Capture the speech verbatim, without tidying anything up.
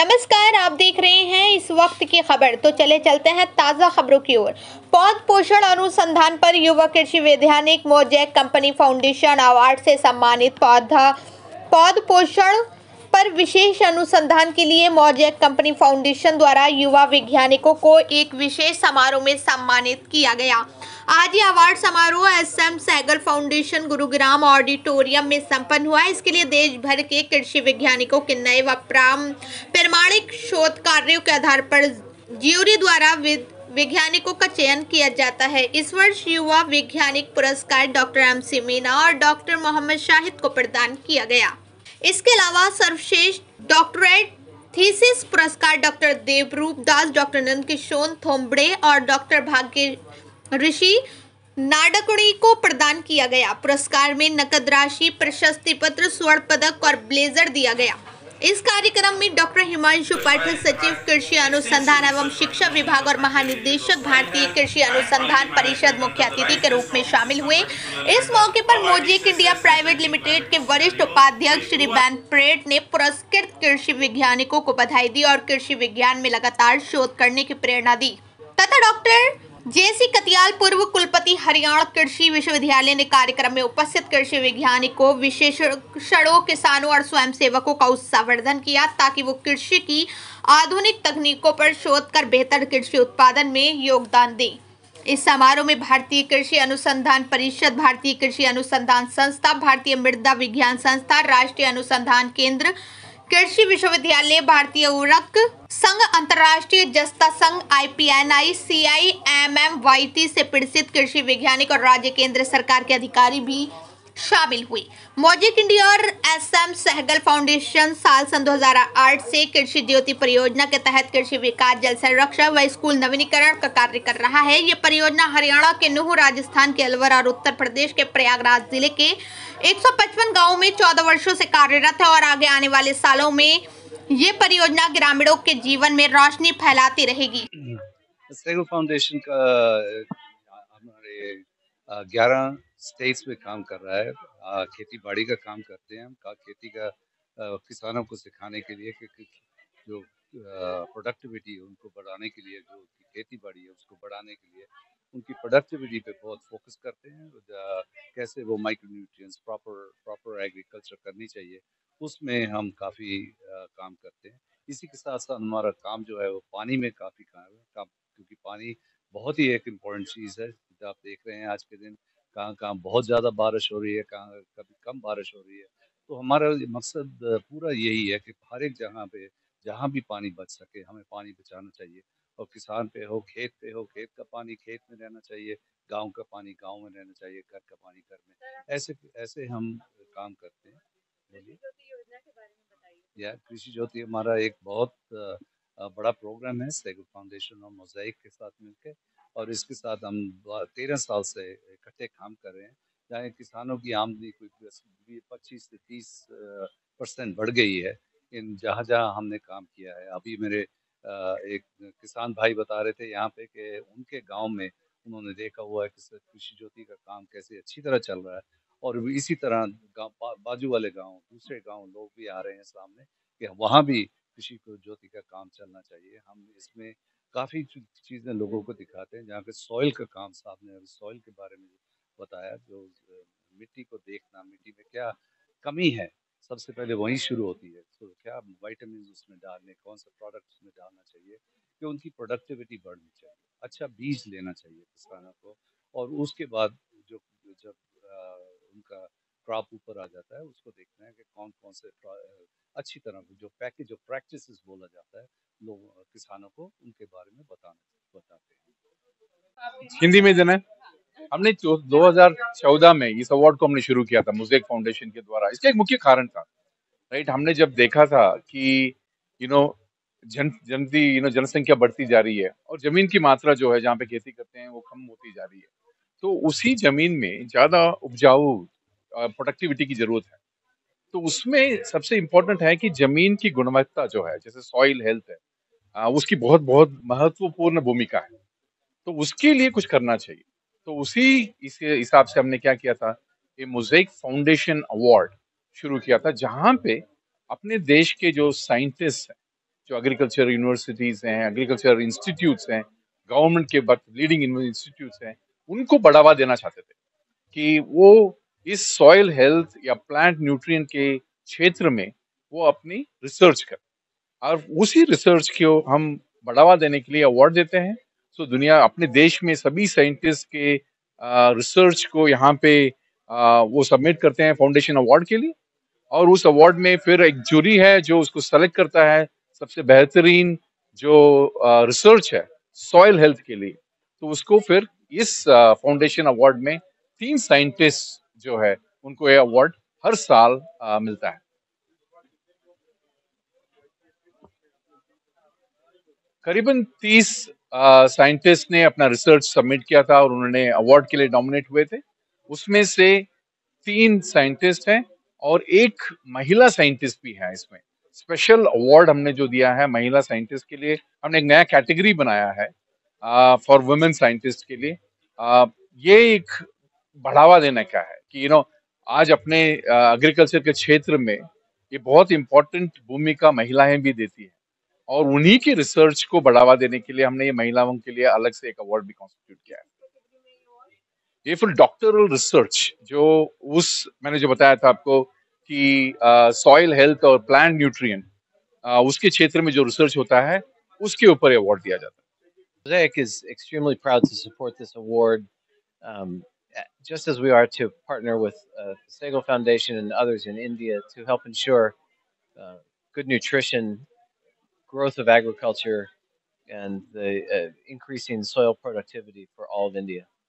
नमस्कार, आप देख रहे हैं इस वक्त की खबर। तो चले चलते हैं ताज़ा खबरों की ओर। पौध पोषण अनुसंधान पर युवा कृषि वैज्ञानिक मोजेक कंपनी फाउंडेशन अवार्ड से सम्मानित। पौधा पौध पोषण पर विशेष अनुसंधान के लिए मोजेक कंपनी फाउंडेशन द्वारा युवा वैज्ञानिकों को एक विशेष समारोह में सम्मानित किया गया। आज ये अवार्ड समारोह S M Sahgal foundation Gurugram auditorium में संपन्न हुआ। इसके लिए देश भर के कृषि वैज्ञानिकों के नए व प्रामाणिक शोध कार्यों के आधार पर ज्यूरी द्वारा वैज्ञानिकों का चयन किया जाता है। इस वर्ष युवा वैज्ञानिक पुरस्कार डॉक्टर एम सी मीना और डॉक्टर मोहम्मद शाहिद को प्रदान किया गया। इसके अलावा सर्वश्रेष्ठ डॉक्टरेट थीसिस पुरस्कार डॉक्टर देवरूप दास, डॉक्टर नंदकिशोर थोम्बड़े और डॉक्टर भाग्य ऋषि नाडकुड़ी को प्रदान किया गया। पुरस्कार में नकद राशि, प्रशस्ति पत्र, स्वर्ण पदक और ब्लेजर दिया गया। इस कार्यक्रम में डॉक्टर हिमांशु पाठक, सचिव कृषि अनुसंधान एवं शिक्षा विभाग और महानिदेशक भारतीय कृषि अनुसंधान परिषद मुख्य अतिथि के रूप में शामिल हुए। इस मौके पर मोजेक इंडिया प्राइवेट लिमिटेड के वरिष्ठ उपाध्यक्ष श्री बैन परेड ने पुरस्कृत कृषि वैज्ञानिकों को बधाई दी और कृषि विज्ञान में लगातार शोध करने की प्रेरणा दी तथा डॉक्टर जेसी कतियाल, पूर्व कुलपति, हरियाणा कृषि विश्वविद्यालय ने कार्यक्रम में उपस्थित कृषि वैज्ञानिकों, विशेषज्ञों, किसानों और स्वयंसेवकों का उत्साहवर्धन किया ताकि वो कृषि की आधुनिक तकनीकों पर शोध कर बेहतर कृषि उत्पादन में योगदान दें। इस समारोह में भारतीय कृषि अनुसंधान परिषद, भारतीय कृषि अनुसंधान संस्था, भारतीय मृदा विज्ञान संस्था, राष्ट्रीय अनुसंधान केंद्र, कृषि विश्वविद्यालय, भारतीय उर्वरक संघ, अंतर्राष्ट्रीय जस्ता संघ, I P N I, C I M M Y T से प्रसिद्ध कृषि वैज्ञानिक और राज्य केंद्र सरकार के अधिकारी भी शामिल हुए। मोजेक इंडिया और एस एम सहगल फाउंडेशन साल सन दो हज़ार आठ से कृषि ज्योति परियोजना के तहत कृषि विकास, जल संरक्षण व स्कूल नवीनीकरण का कार्य कर रहा है। ये परियोजना हरियाणा के नूह, राजस्थान के अलवर और उत्तर प्रदेश के प्रयागराज जिले के एक सौ पचपन गाँव में चौदह वर्षों से कार्यरत है और आगे आने वाले सालों में ये परियोजना ग्रामीणों के जीवन में रोशनी फैलाती रहेगी। सहगल फाउंडेशन का हमारे ग्यारह स्टेट्स में काम कर रहा है। खेती बाड़ी का काम करते हैं हम। खेती का किसानों को सिखाने के लिए कि जो प्रोडक्टिविटी है उनको बढ़ाने के लिए, जो खेती बाड़ी है उसको बढ़ाने के लिए उनकी प्रोडक्टिविटी पे बहुत फोकस करते हैं। कैसे वो माइक्रोन्यूट्रिएंट्स प्रॉपर प्रॉपर एग्रीकल्चर करनी चाहिए, उसमें हम काफ़ी काम करते हैं। इसी के साथ साथ हमारा काम जो है वो पानी में काफ़ी काम है, क्योंकि पानी बहुत ही एक इम्पॉर्टेंट चीज़ है। आप देख रहे हैं आज के दिन कहाँ कहाँ बहुत ज़्यादा बारिश हो रही है, कहाँ कभी कम बारिश हो रही है। तो हमारा मकसद पूरा यही है कि हर एक जगह पे जहाँ भी पानी बच सके हमें पानी बचाना चाहिए। और किसान पे हो, खेत पे हो, खेत का पानी खेत में रहना चाहिए, गांव का पानी गांव में रहना चाहिए, घर का पानी घर में। ऐसे ऐसे हम काम करते हैं। या कृषि ज्योति हमारा एक बहुत बड़ा प्रोग्राम है सहगल फाउंडेशन और मोज़ेक के साथ मिलकर, और इसके साथ हम तेरह साल से इकट्ठे काम कर रहे हैं। जहाँ किसानों की आमदनी कोई पच्चीस से तीस परसेंट बढ़ गई है इन जहाँ जहाँ हमने काम किया है। अभी मेरे एक किसान भाई बता रहे थे यहाँ पे कि उनके गांव में उन्होंने देखा हुआ है कि कृषि ज्योति का काम कैसे अच्छी तरह चल रहा है, और इसी तरह गाँव बाजू वाले गांव, दूसरे गांव लोग भी आ रहे हैं सामने कि वहाँ भी कृषि ज्योति का काम चलना चाहिए। हम इसमें काफ़ी चीज़ें लोगों को दिखाते हैं। जहाँ पे सॉइल का काम साहब ने अभी सॉइल के बारे में बताया, जो मिट्टी को देखना, मिट्टी में क्या कमी है, सबसे पहले वहीं शुरू होती है। तो क्या विटामिन उसमें डालने, कौन सा प्रोडक्ट उसमें डालना चाहिए कि उनकी प्रोडक्टिविटी बढ़नी चाहिए, अच्छा बीज लेना चाहिए किसानों को, और उसके बाद जो जब आ, उनका क्रॉप ऊपर आ जाता है उसको देखना है कि कौन कौन से अच्छी तरह जो पैकेज जो प्रैक्टिसेस बोला जाता है लोग किसानों को उनके बारे में बताना बताते हैं। हिंदी में देना है। हमने दो हज़ार चौदह में इस अवार्ड को हमने शुरू किया था मोज़ेक फाउंडेशन के द्वारा। इसका एक मुख्य कारण था, राइट, हमने जब देखा था कि यू नो जन जनती यू नो जनसंख्या बढ़ती जा रही है और जमीन की मात्रा जो है जहाँ पे खेती करते हैं वो कम होती जा रही है, तो उसी जमीन में ज्यादा उपजाऊ प्रोडक्टिविटी की जरूरत है। तो उसमें सबसे इम्पोर्टेंट है कि जमीन की गुणवत्ता जो है, जैसे सॉइल हेल्थ है, आ, उसकी बहुत बहुत महत्वपूर्ण भूमिका है। तो उसके लिए कुछ करना चाहिए। तो उसी इस हिसाब से हमने क्या किया था, ये मोज़ेक फाउंडेशन अवार्ड शुरू किया था, जहां पे अपने देश के जो साइंटिस्ट हैं जो एग्रीकल्चर यूनिवर्सिटीज हैं, एग्रीकल्चर इंस्टीट्यूट्स हैं, गवर्नमेंट के लीडिंग इंस्टीट्यूट्स हैं, उनको बढ़ावा देना चाहते थे कि वो इस सॉइल हेल्थ या प्लांट न्यूट्रिएंट के क्षेत्र में वो अपनी रिसर्च कर, और उसी रिसर्च को हम बढ़ावा देने के लिए अवार्ड देते हैं। सो दुनिया अपने देश में सभी साइंटिस्ट के रिसर्च को यहाँ पे आ, वो सबमिट करते हैं फाउंडेशन अवार्ड के लिए, और उस अवार्ड में फिर एक जूरी है जो उसको सेलेक्ट करता है सबसे बेहतरीन जो रिसर्च है सॉइल हेल्थ के लिए। तो उसको फिर इस फाउंडेशन अवार्ड में तीन साइंटिस्ट जो है उनको ये अवार्ड हर साल आ, मिलता है। करीबन तीस साइंटिस्ट ने अपना रिसर्च सबमिट किया था और उन्होंने अवार्ड के लिए नॉमिनेट हुए थे। उसमें से तीन साइंटिस्ट हैं और एक महिला साइंटिस्ट भी है। इसमें स्पेशल अवार्ड हमने जो दिया है महिला साइंटिस्ट के लिए, हमने एक नया कैटेगरी बनाया है फॉर वुमेन साइंटिस्ट के लिए। uh, ये एक बढ़ावा देने का है कि यू नो आज अपने एग्रीकल्चर uh, के क्षेत्र में ये बहुत इंपॉर्टेंट भूमिका महिलाएं भी देती है, और उन्हीं की रिसर्च को बढ़ावा देने के लिए हमने ये महिलाओं के लिए अलग से एक अवार्ड भी कॉन्स्टिट्यूट किया है। ये फिर डॉक्टरल रिसर्च जो उस मैंने जो बताया था आपको कि सॉइल हेल्थ और प्लांट न्यूट्रिएंट उसके क्षेत्र में जो रिसर्च होता है उसके ऊपर अवार्ड दिया जाता है। Mosaic is extremely proud to support this award, um, just as we are to partner with uh, the Sehgal Foundation and others in India to help ensure uh, good nutrition, growth of agriculture, and the uh, increasing soil productivity for all of India.